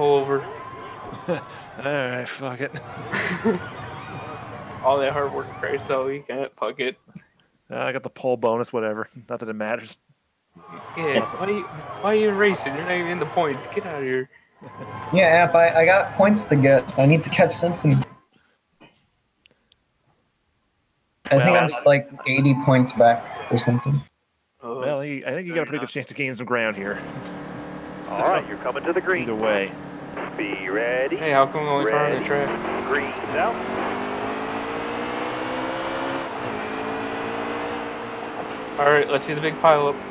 pull over. Alright, fuck it. All that hard work price, so you can't fuck it. I got the pole bonus, whatever. Not that it matters. Yeah, why are you racing? You're not even in the points. Get out of here. Yeah, App, I got points to get. I need to catch Symphony. I think I'm just like 80 points back or something. Well, I think you got a pretty good chance to gain some ground here. So, all right, you're coming to the green. Either way. Be ready. Hey, how come the only car on the track? Green out. All right, let's see the big pile up.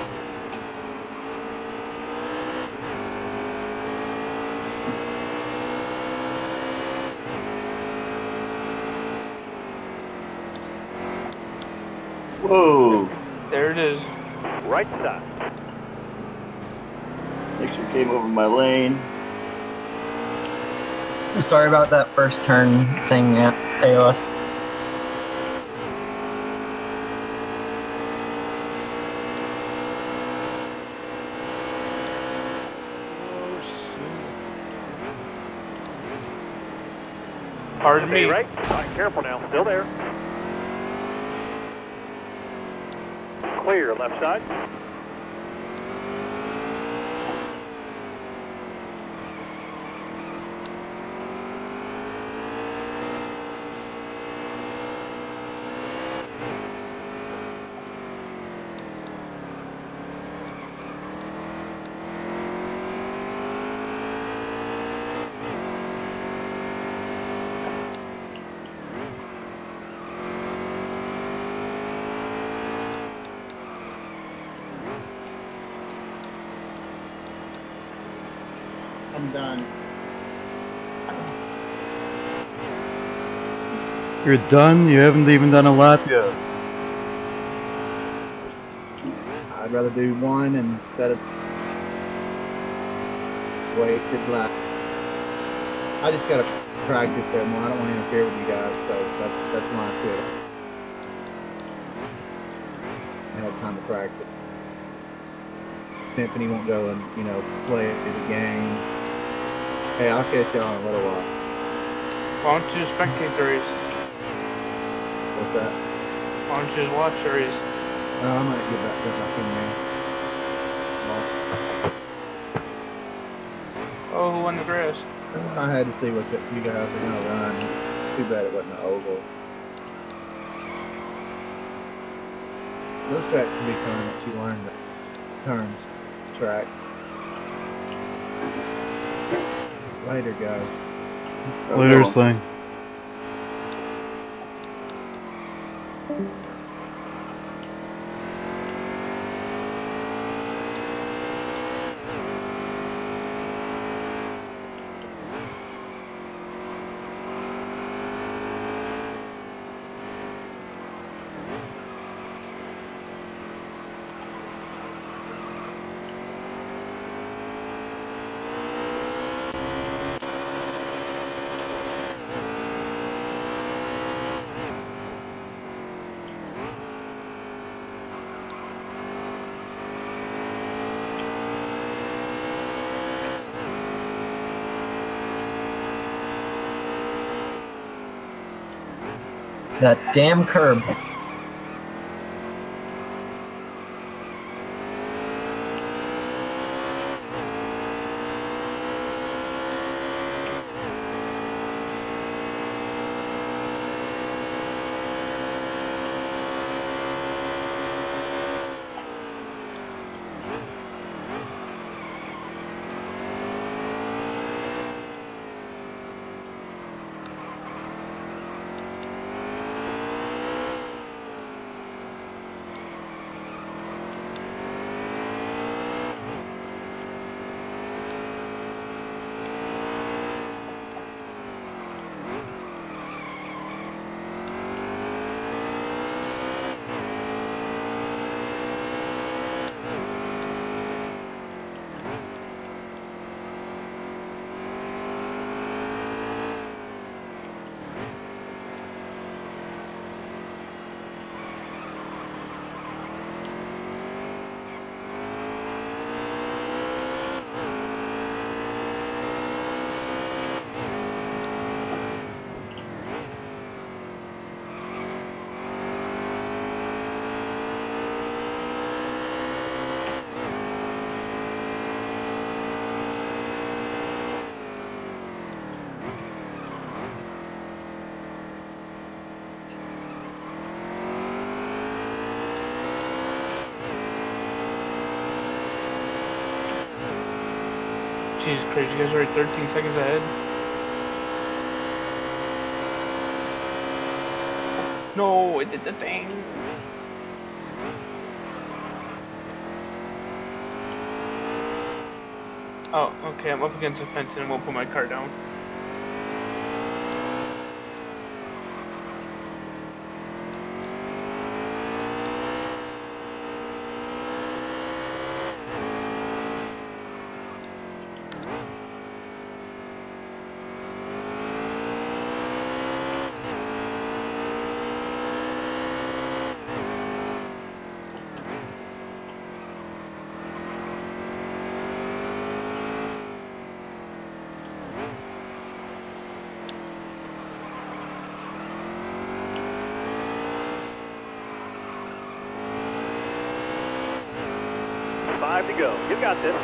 Whoa! There it is. Right side. Make sure you came over my lane. Sorry about that first turn thing, AOS. Oh, shit. Pardon me. Right. All right, careful now. Still there. Clear left side. I'm done. You're done? You haven't even done a lap yet. I'd rather do one instead of wasted lap. I just gotta practice that more. I don't want to interfere with you guys, so that's why I quit. I have time to practice. Symphony won't go and play the game. Hey, I'll catch y'all in a little while. Why don't you just spectate the race? What's that? Why don't you just watch the race? I might get back in there. Oh, who won the grass? I had to see what you guys are gonna run. Too bad it wasn't an oval. Those tracks can be fun once you learn the turns track. Later, guys. Later, Sling. That damn curb. Jesus Christ, you guys are already 13 seconds ahead. No, it did the thing. Oh, okay, I'm up against the fence and I won't put my car down. Five to go. You got this.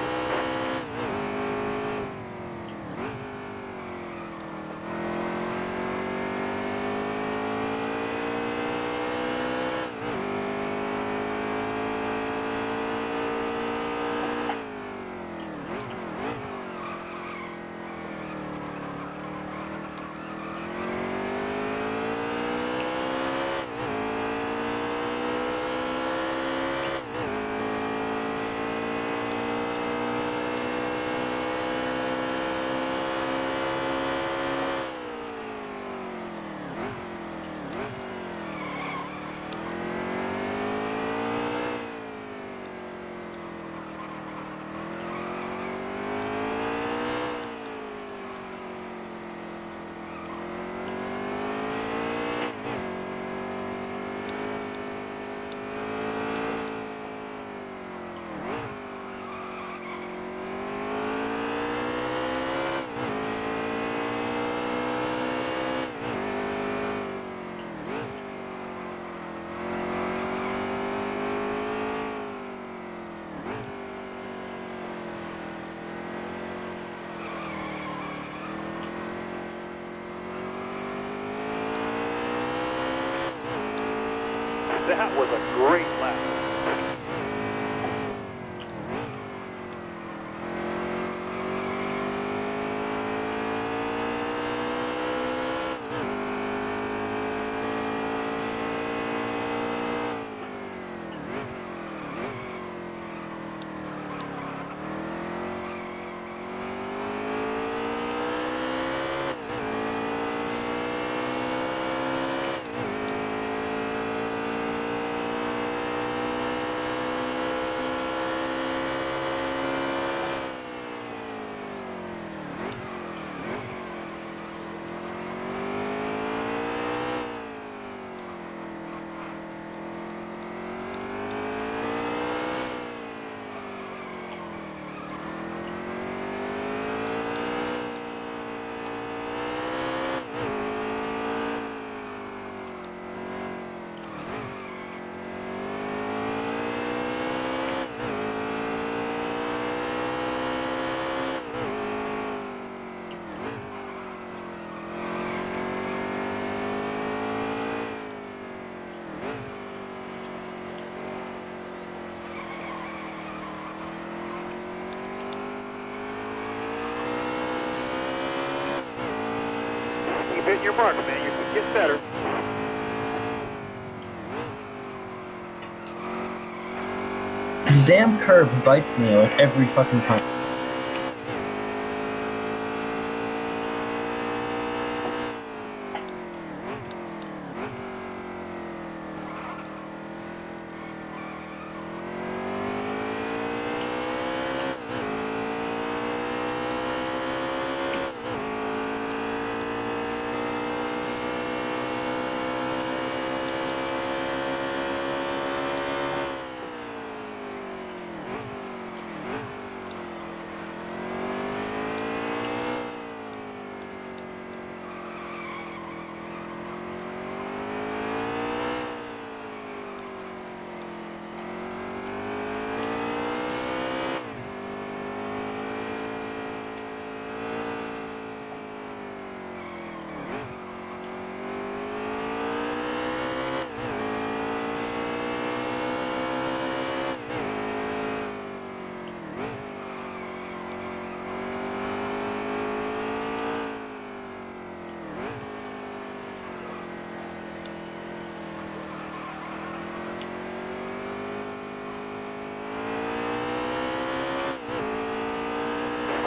That was a great lap. Keep hitting your marks, man. You're getting better. The damn curb bites me like every fucking time.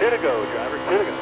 2 to go, driver. 2 to go.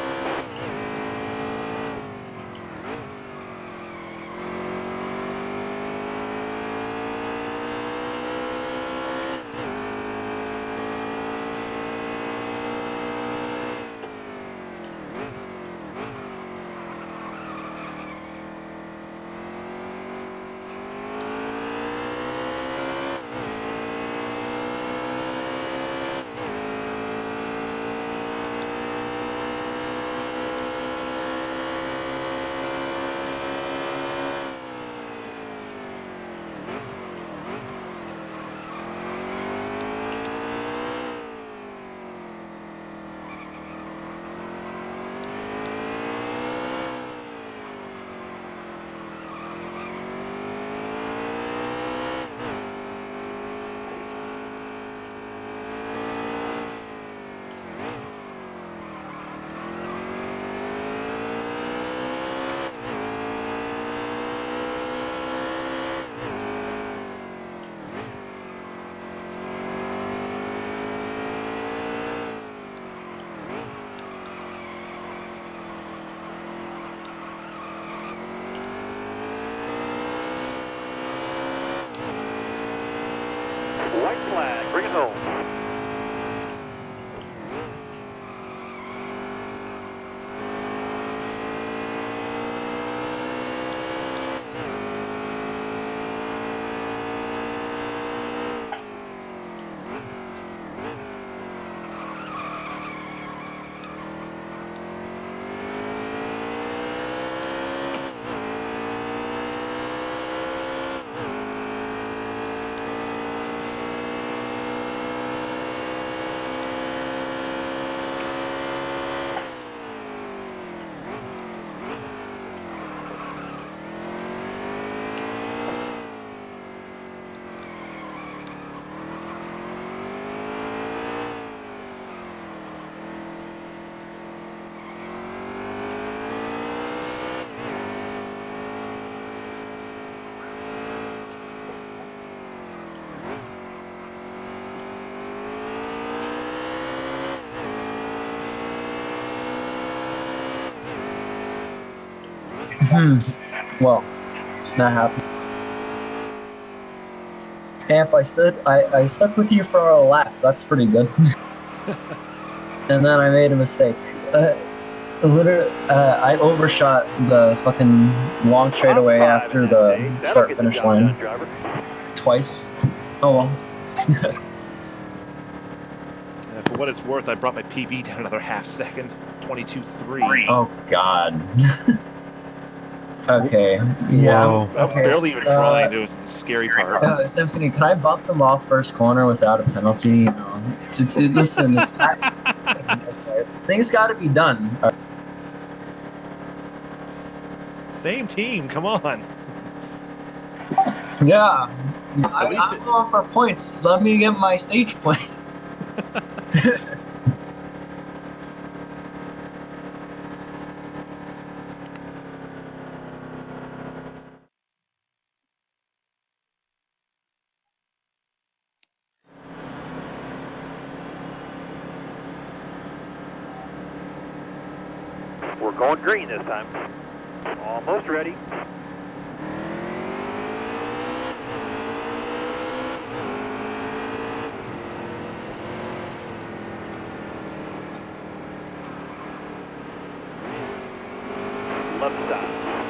White flag, bring it home. Well, that happened. Amp, I stuck with you for a lap. That's pretty good. And then I made a mistake. I overshot the fucking long straightaway after the start-finish line twice. Oh well. For what it's worth, I brought my PB down another half second. 22.3. Oh god. Okay. Yeah. Wow. I was barely even trying. It was the scary part. Symphony, can I bump him off first corner without a penalty? You know, listen, it's not. Things got to be done. Same team, come on. Yeah. At least I'm going for points. Let me get my stage play. We're going green this time. Almost ready. Left side.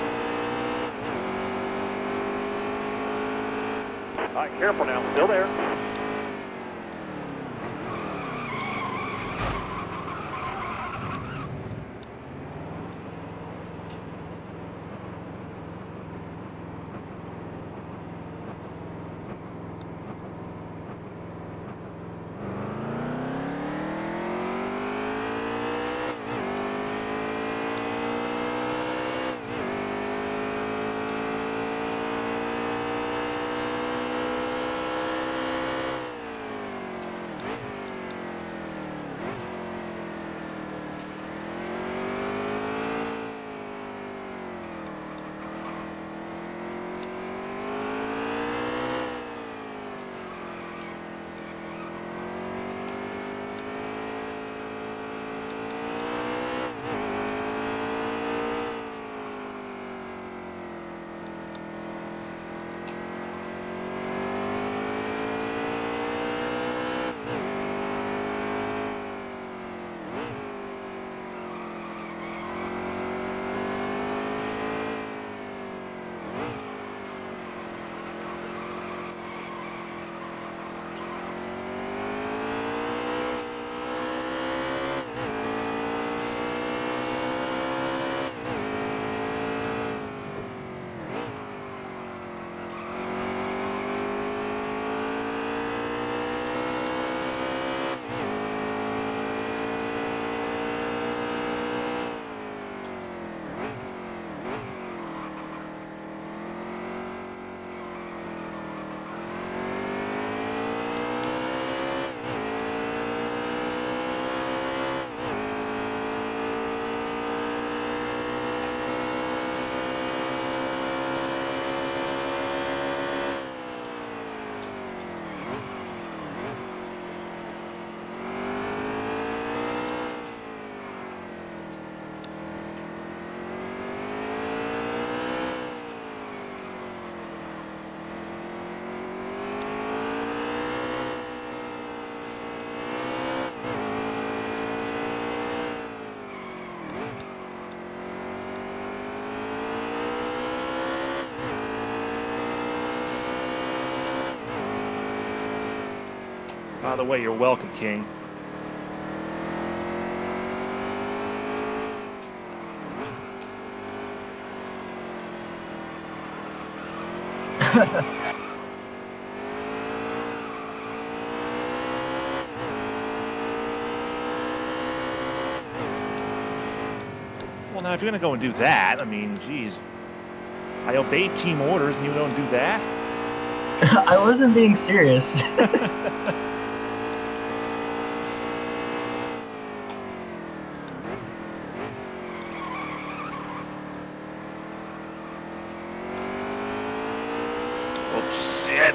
All right, careful now. Still there. By the way, you're welcome, King. Well, now, if you're going to go and do that, I mean, geez. I obeyed team orders, and you go and do that? I wasn't being serious. Oh, shit.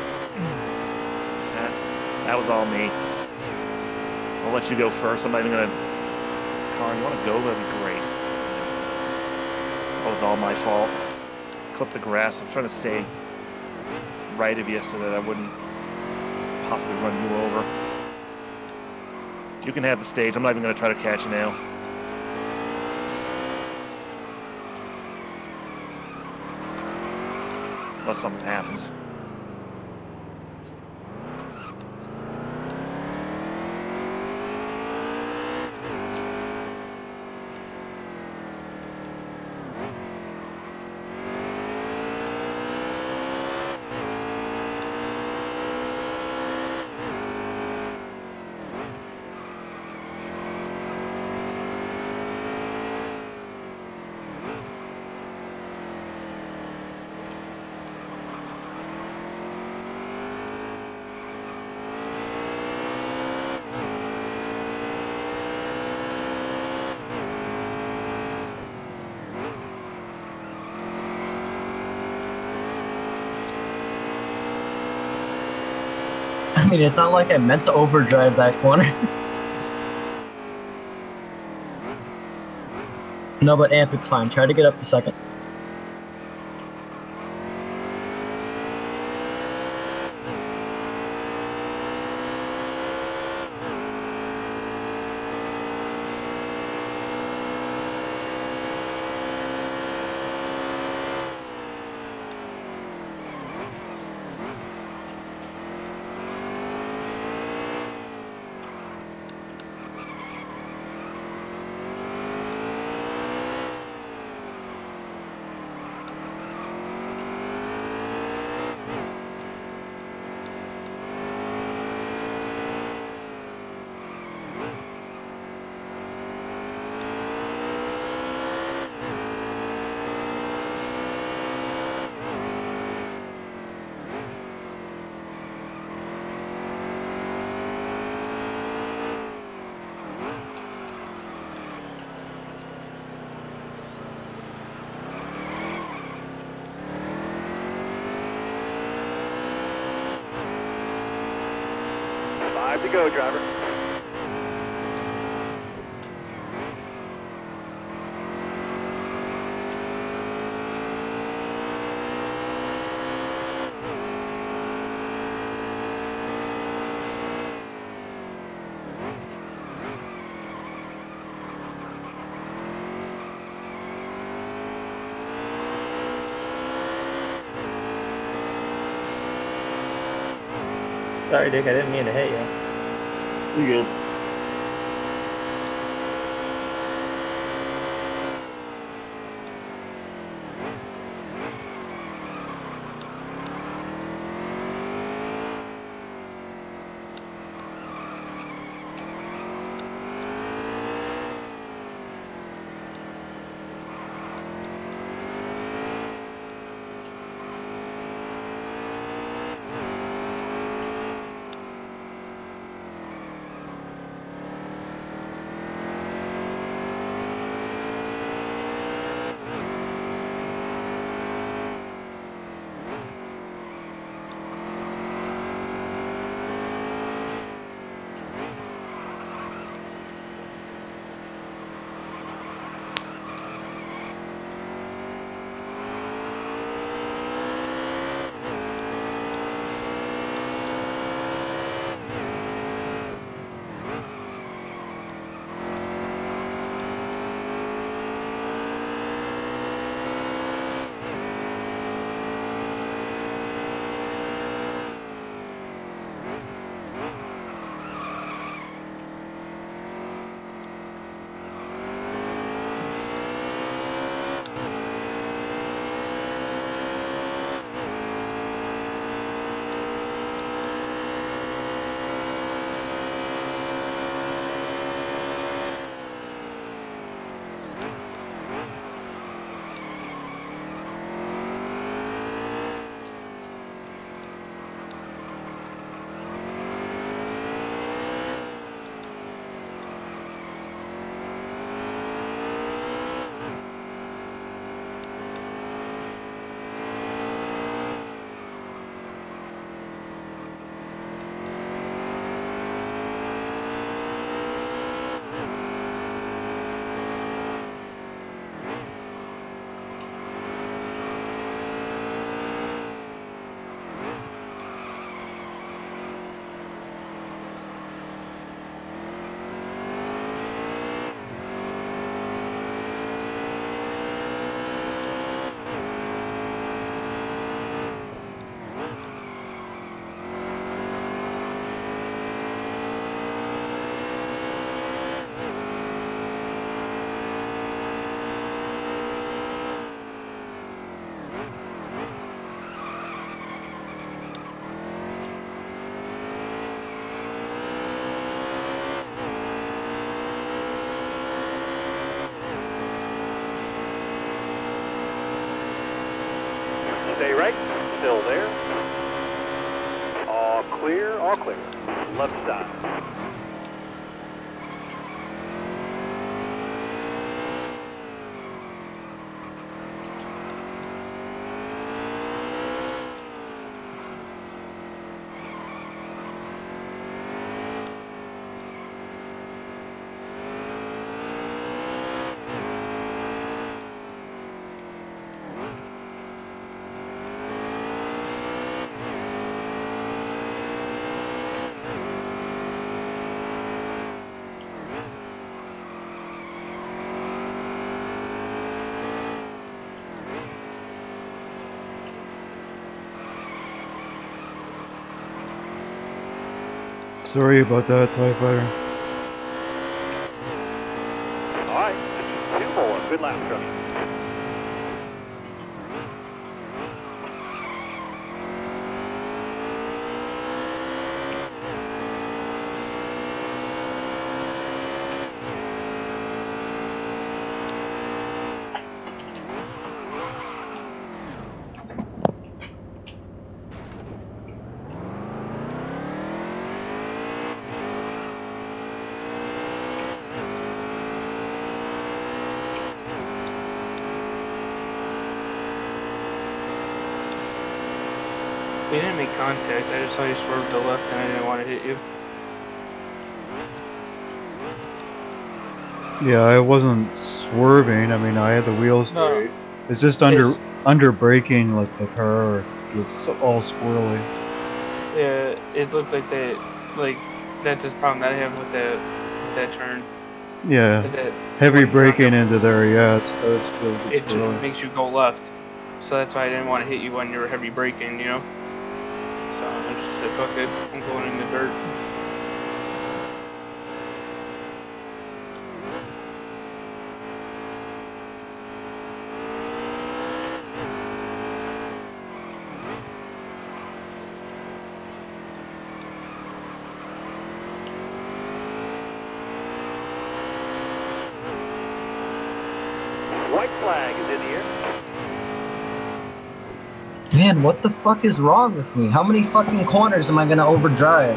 That was all me. I'll let you go first. I'm not even going to... Car, you want to go? That'd be great. That was all my fault. Clip the grass. I'm trying to stay right of you so that I wouldn't possibly run you over. You can have the stage. I'm not even going to try to catch you now. Unless something happens. I mean, it's not like I meant to overdrive that corner. No, but Amp, it's fine. Try to get up to second. Five to go, driver. Sorry, Dick, I didn't mean to hit you. You good? still there. All clear, all clear. Left side. Sorry about that, TIE Fighter. All right, I need 2 more. Good lap, Tony. We didn't make contact. I just saw you swerve to the left and I didn't want to hit you. Yeah, I wasn't swerving. I mean, I had the wheels No. straight. It's just under braking, like the car gets all squirrely. Yeah, it looked like that's the problem that I have with that turn. Yeah, That heavy when you're on braking the- into there. Yeah, it starts to get it squirrely. just makes you go left. So that's why I didn't want to hit you when you were heavy braking, you know? So I just said, fuck it, I'm going in the dirt. White flag is in the air. Man, what the fuck is wrong with me? How many fucking corners am I gonna overdrive?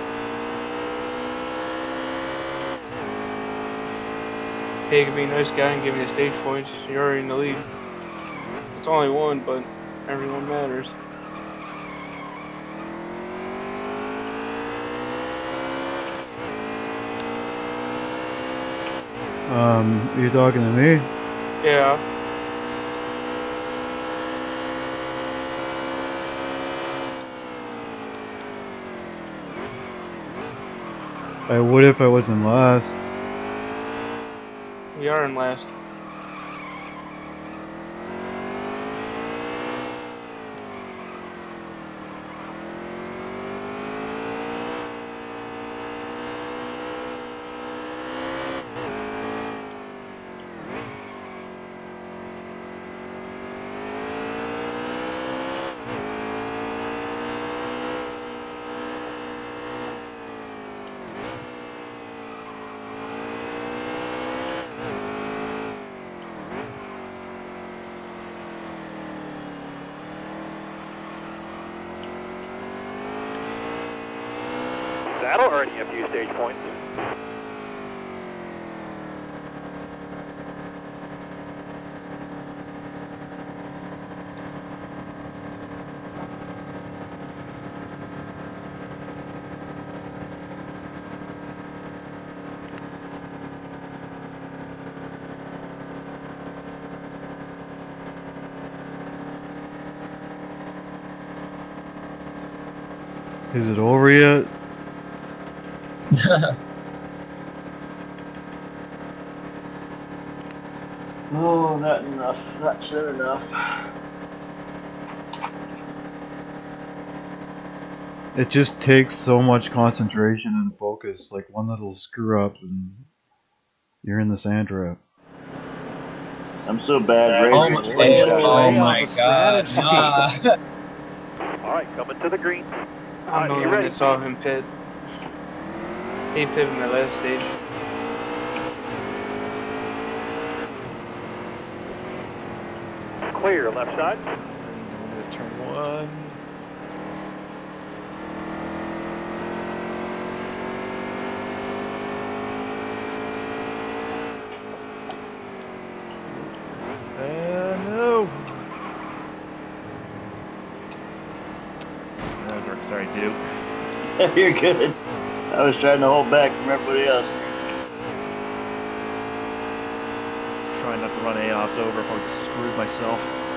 Hey, you can be a nice guy and give me the stage points. You're already in the lead. It's only one, but everyone matters. Are you talking to me? Yeah. I would if I was in last. We are in last. That'll earn you a few stage points. Is it over yet? Oh, not enough. Not soon enough. It just takes so much concentration and focus. Like one little screw up and you're in the sand trap. I'm so bad. Ray Oh drinks my, slingshot. oh Ray my off a god. strategy. Nah. All right, coming to the green. I'm the you only one ready? that saw him pit. He pitted in the last stage. Clear, left side. Turn one. No. Sorry, Duke. You're good. I was trying to hold back from everybody else. Just trying not to run AOS over. Probably just screwed myself.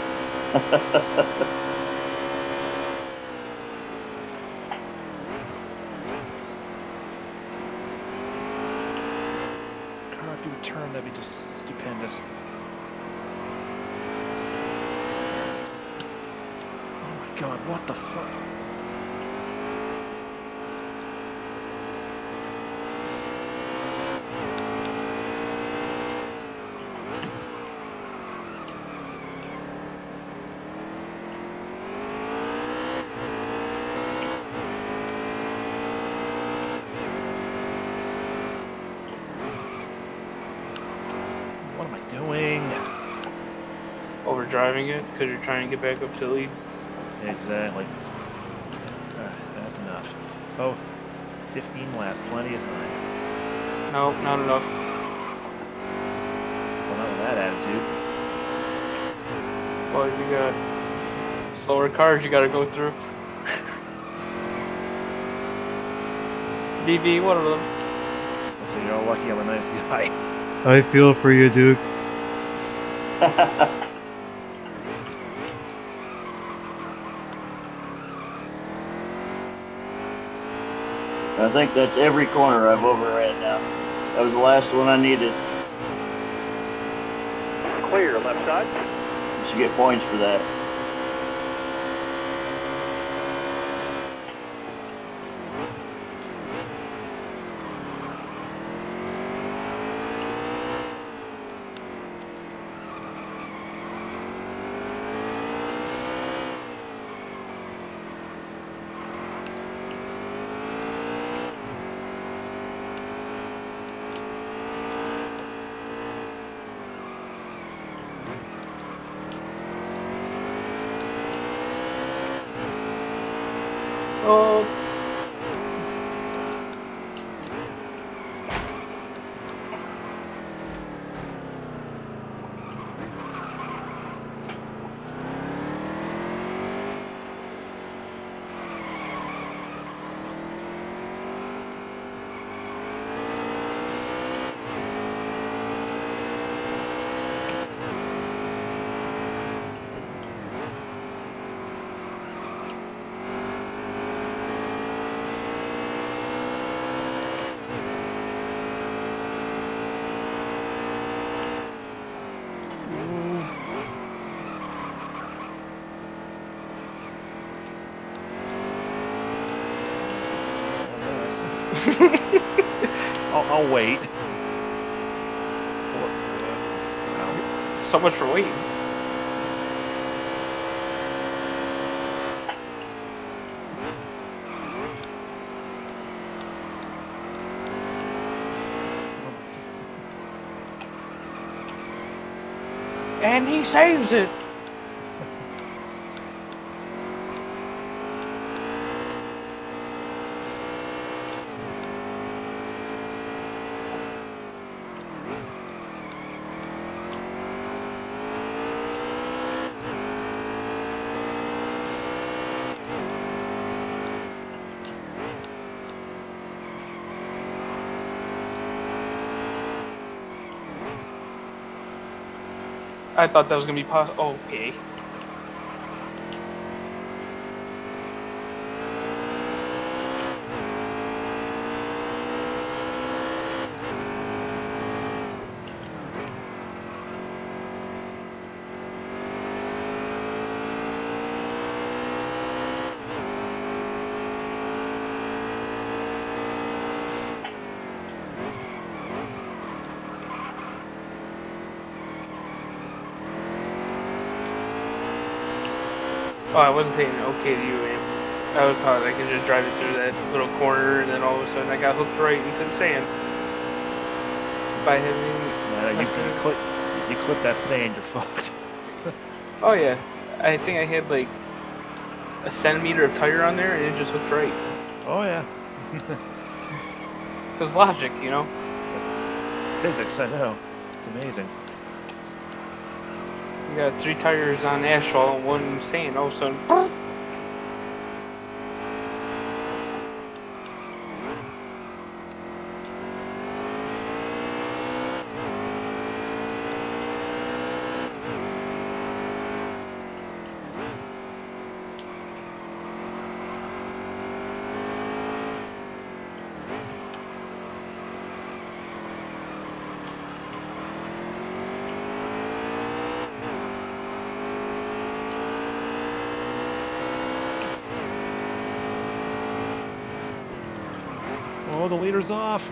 Car, if you would turn, that'd be just stupendous. Oh my God, what the fuck? What am I doing? Overdriving it because you're trying to get back up to lead. Exactly. That's enough. 15 laps, plenty of time. No, not enough. Well, not with that attitude. Well, you got slower cars you gotta go through. BB, one of them. So you're all lucky I'm a nice guy. I feel for you, Duke. I think that's every corner I've overran now. That was the last one I needed. Clear, left side. You should get points for that. Oh. I'll wait. So much for waiting. And he saves it. I thought that was gonna be possible. Okay. Oh, I wasn't saying okay to you, man. I was thought I could just drive it through that little corner, and then all of a sudden I got hooked right into the sand by hitting. If you clip that sand, you're fucked. Oh yeah, I think I had like a centimeter of tire on there and it just hooked right. Oh yeah. Cause logic, you know. Physics, I know. It's amazing. You got 3 tires on asphalt and 1 sand. All of a sudden, Oh, the leader's off.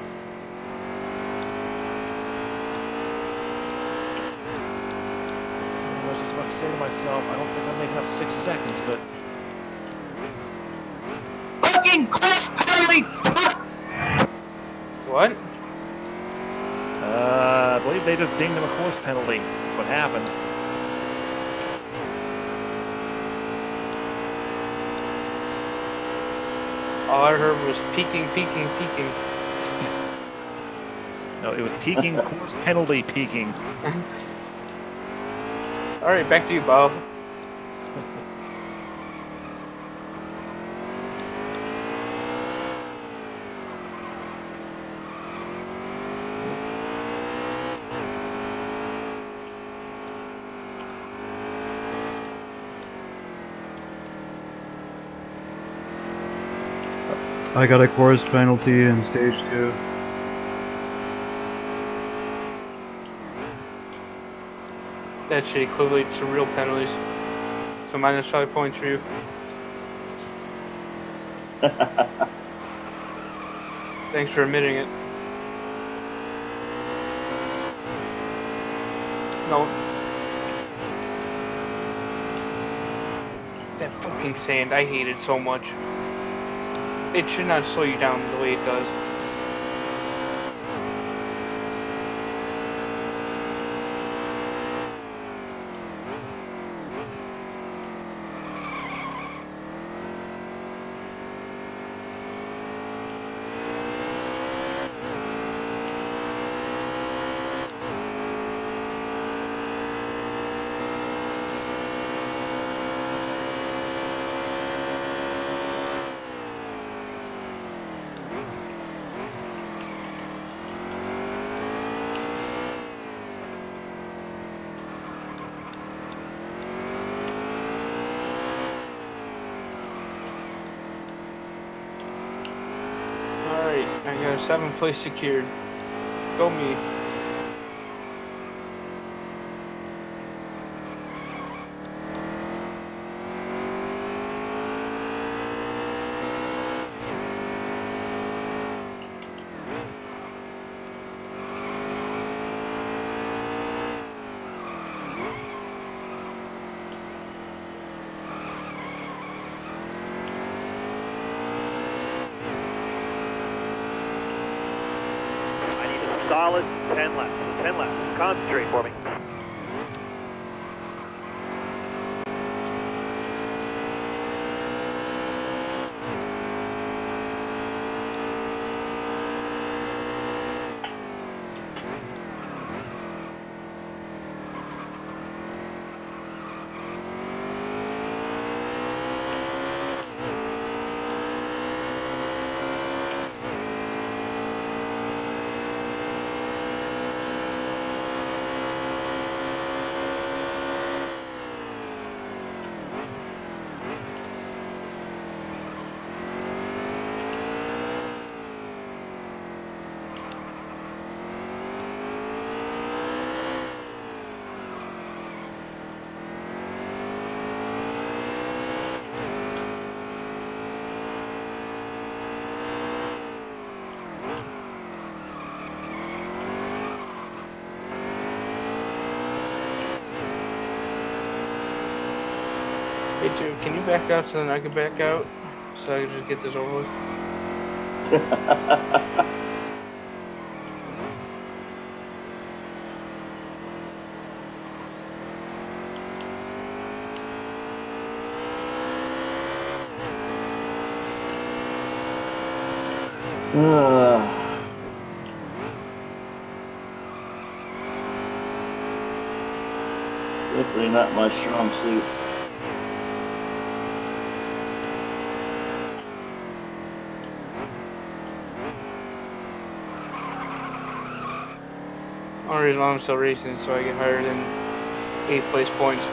I was just about to say to myself, I don't think I'm making up 6 seconds, but Fucking course penalty! what? I believe they just dinged him a course penalty. That's what happened. All I heard was peaking, peaking, peaking. No, it was peaking, course penalty peaking. All right, back to you, Bob. I got a course penalty in stage 2. That should equivalent to real penalties. So minus 5 points for you. Thanks for admitting it. No. That fucking sand, I hate it so much. It should not slow you down the way it does. Alright, I got a 7th place secured. Go me. I need a solid 10 laps. 10 laps. Concentrate for me. Hey dude, can you back out so then I can back out? So I can just get this over with? Definitely not my strong suit. Only reason why I'm still racing is so I get higher than 8th place points.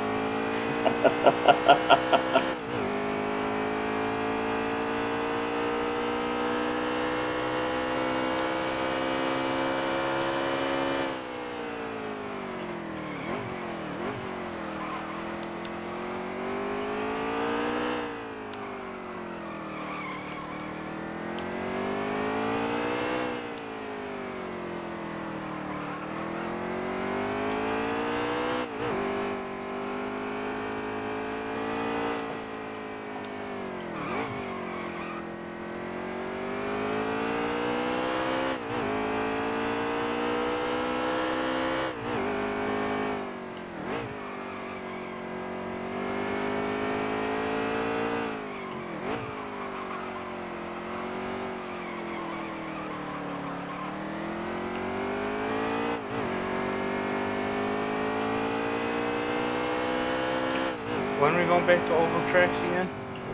When are we going back to oval tracks again?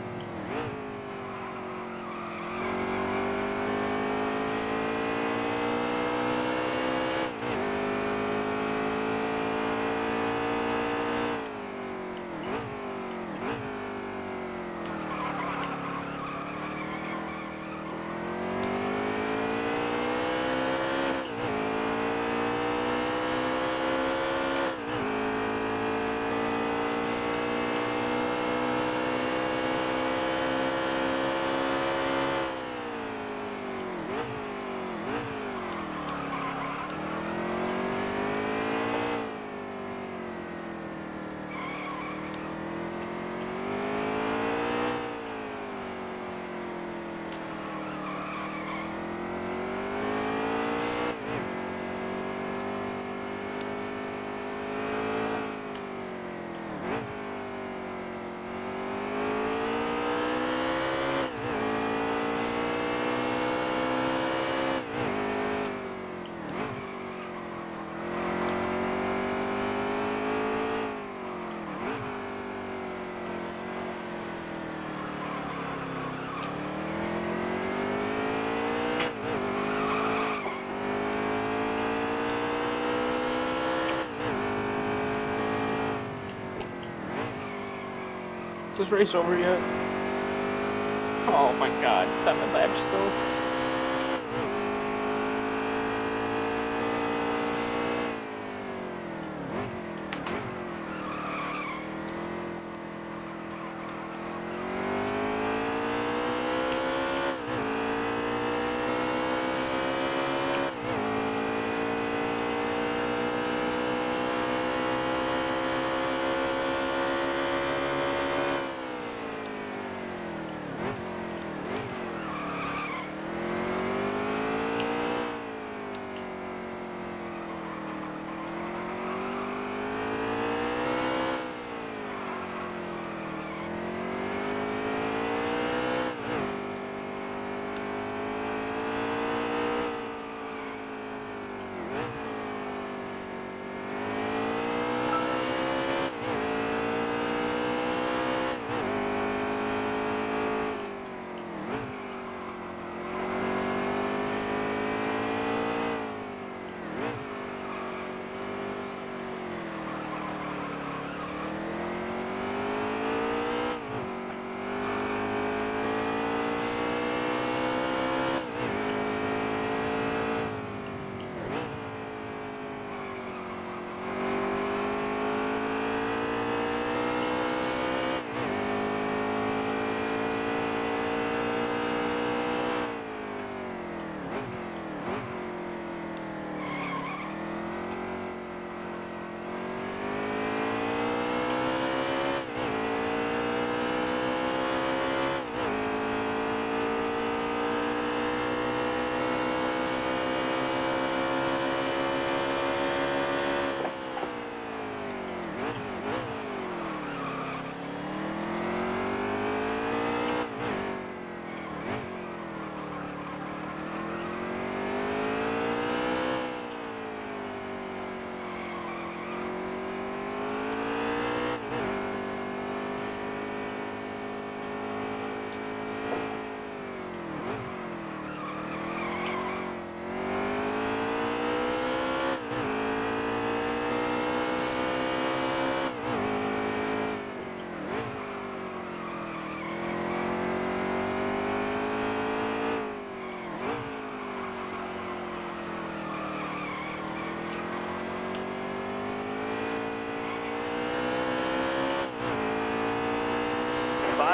Is this race over yet? Oh my god, 7 laps still.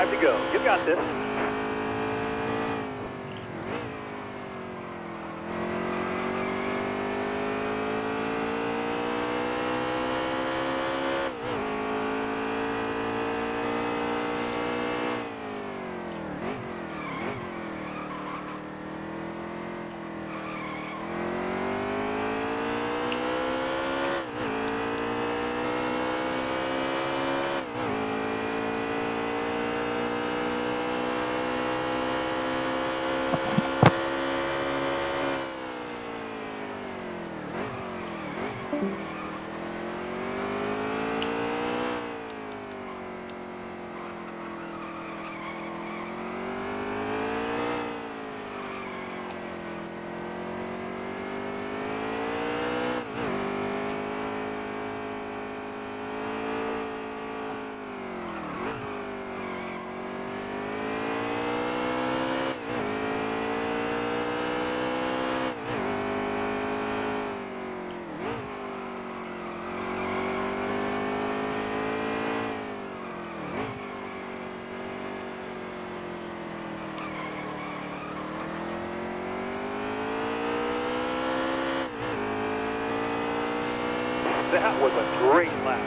5 to go. You got this. That was a great lap.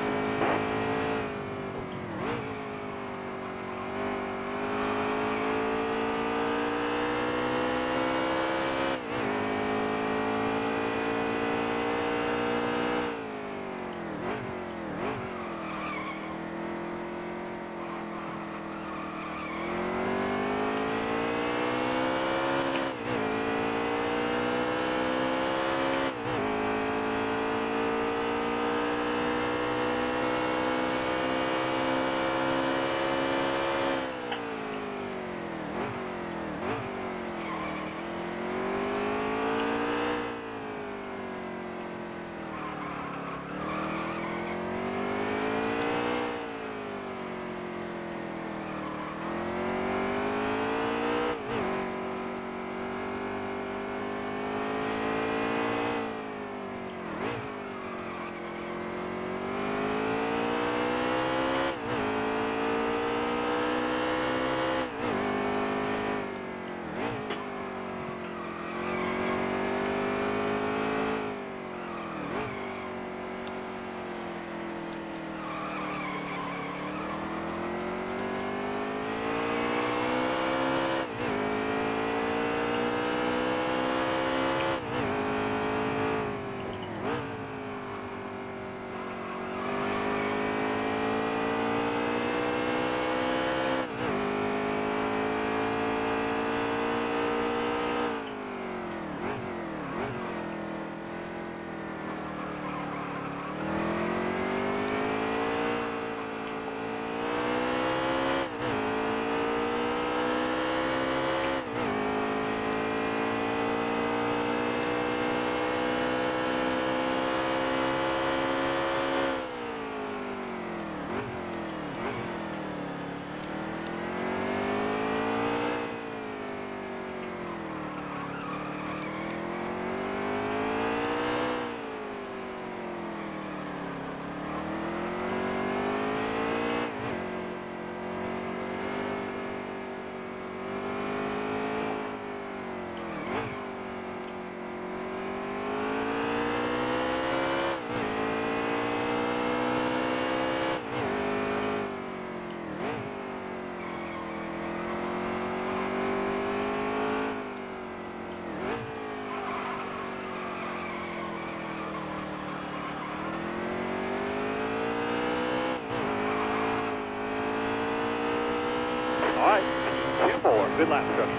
All right, 2 more. Good lap structure.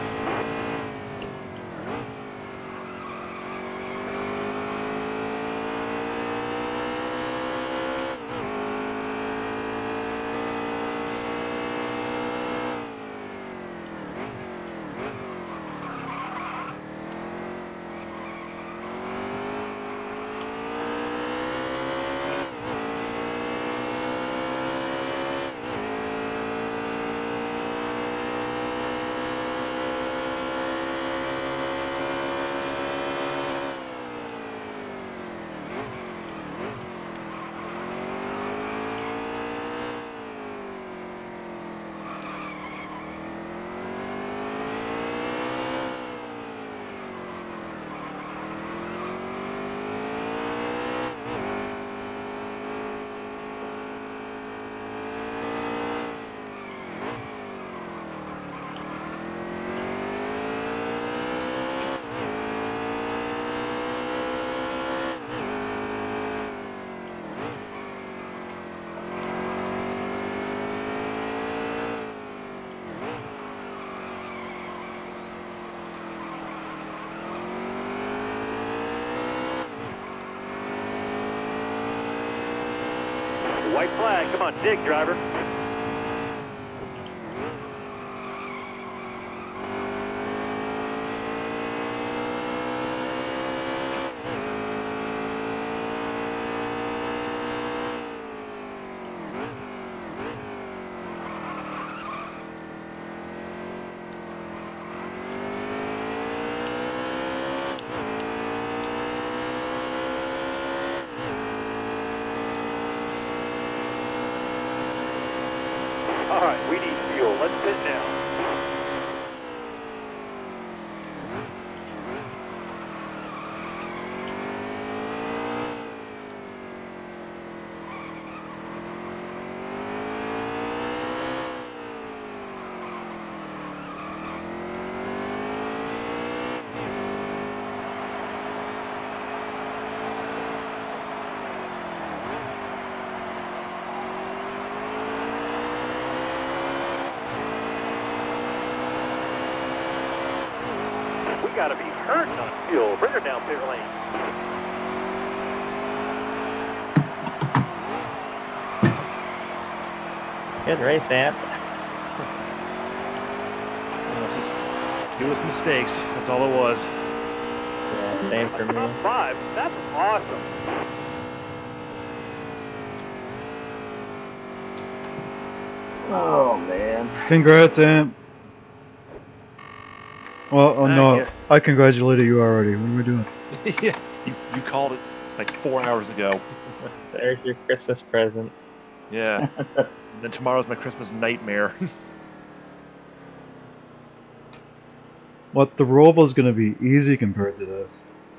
White flag. Come on, dig, driver. All right, we need fuel. Let's pit now. We gotta be hurting on fuel. Bring her down pit lane. Good race, Amp. Just fewest mistakes. That's all it was. Yeah, same for me. Top 5. That's awesome. Oh man. Congrats, Amp. Well, oh Thank no, you. I congratulated you already. What am I doing? Yeah, you called it like 4 hours ago. There's your Christmas present. Yeah. And then tomorrow's my Christmas nightmare. What, the Roval's gonna be easy compared to this.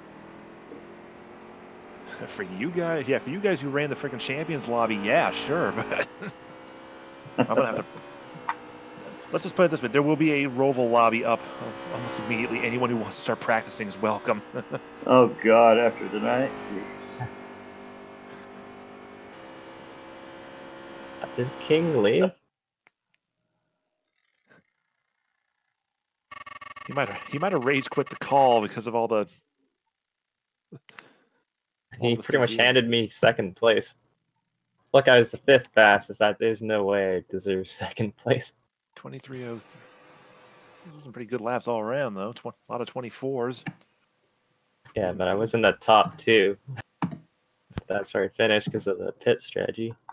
For you guys, yeah, for you guys who ran the freaking champions lobby, yeah, sure, but I'm gonna have to. Let's just put it this way: there will be a Roval lobby up almost immediately. Anyone who wants to start practicing is welcome. Oh God, after tonight. Did King leave? He might have rage quit the call because of all the. He pretty much handed me second place. Look, I was the 5th fastest. There's no way I deserve second place. 23:03. Those are some pretty good laps all around, though. A lot of 24s. Yeah, but I was in the top 2. That's where I finished because of the pit strategy.